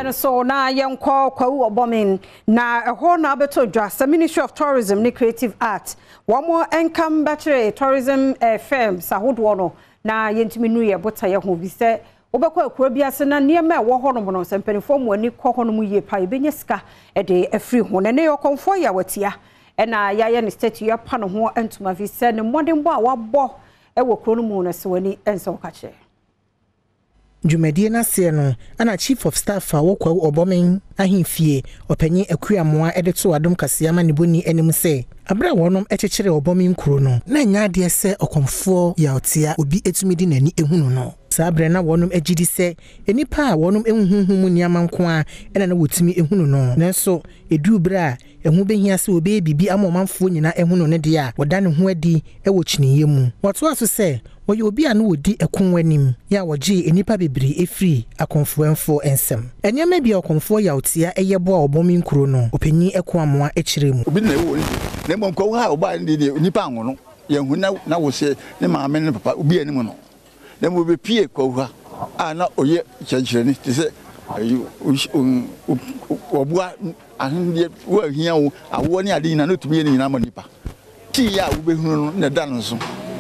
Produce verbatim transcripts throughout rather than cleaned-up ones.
and so na young call Kwawu Obomeng na a whole na beto just the Ministry of Tourism ni Creative Art. One more income battery tourism uh, firm sahodwono na yentimi nu ye bota ye ho bi se obekwa akura bi ase na niam e wo ho no no sempanifo mu ani kɔ ho no mu ye pa ebenya sika e de afri ho na ne Okomfo ya watia e na ya ye ne statue ya pa no ho antuma vi se ne modern bo a wabɔ e wo kro no mu no se wani ense okache. Jumedie na se no ana chief of staff a Kwawu Obomeng ahimfie opanyi akuamoa edeto Adom Kasee ama niboni anim se abra wonom ekekere Obomeng kuro no na nya de se Okomfo ya Atia obi etumidi nani ehunu no sabre na wonom agidi se enipa a wonom ehunhunmu niama nko a ena na wotumi ehunu no nanso edu bra ehu behia se obe bibi amomanfo nyina ehunu ne de a woda ne ho adi ewo kyiniye mu woto aso se woye obi a no wodi ekonwanim ya woje enipa bebre efri akonfoenfo ensem enyama bia Okomfo ya Atia eyebo a Obomeng kuro no opanyi ekoamoa ekire mu obi na ewo ne mo Kwawu ha oba ndi nipa anwo no ye hu na na wo se ne maame ne papa obi anim no na mo be pie Kwawu ha a na oye kyekire ni te se obua ahinde wo ahia wo awo ne ade nyina no tumi ne nyina mo nipa ti ya wo be hu no na da no so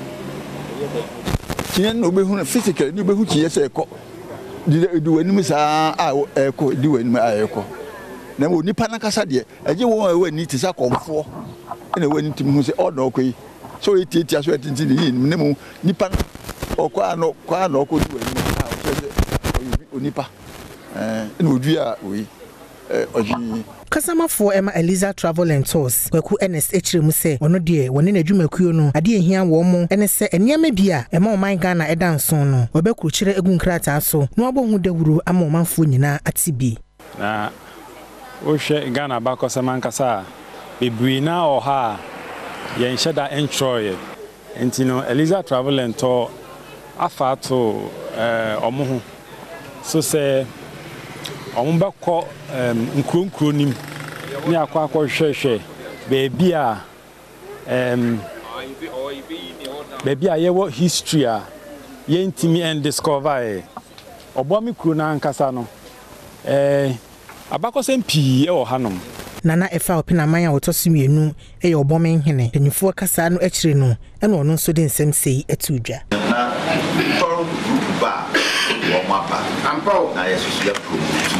tiye no be hu physical ni be hu tiye se ekọ di di wani sa a ekọ di wani ma ekọ na mo nipa na kasa de eje wo wani ti sa Okomfo na wani tim hu se odo okoi so eti eti aso eti ni ne mo nipa okọ ano kwa ano okọ di wani ma o nipa eh na odua oyi eh oji Kasamafo Emma Eliza Travel and Tours Kwaku N S H mu se ono de woni na dwumakuo no ade ehia wo mo ene se eniama bia ema oman Ghana edanson no obekuru kire egunkrata so no abohu dawuro ama omanfo nyina atibi na o hwe Ghana ba kosama nkasa bebre na oha ye nhyeda enjoy entino Eliza Travel and Tour afato eh omohu so se ombakọ em nkronkro nim ni akwa akọ hwehwe beebi a em beebi a yewo history a yentimi and discover e Obomeng kro na ankasa no eh abakọsem pii e wo hanom nana efa opinaman a wotosumienu e Obomeng hene penifo kasa no ekire no ene ono nso de nsem sei etudwa na toro group ba wo mapa ampo na yesusu ya promote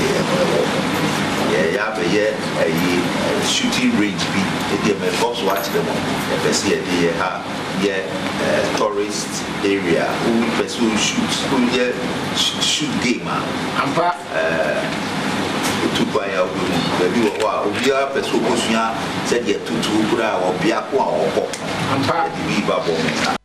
yeah ya be ye a shooting range bi e dey me box watch them e be see e dey ha yeah tourist area who person shoot who yeah shoot game ampa eh to buy out baby wa obi a person ko suya said ye tutu kura obi akwa obo ampa di ba bo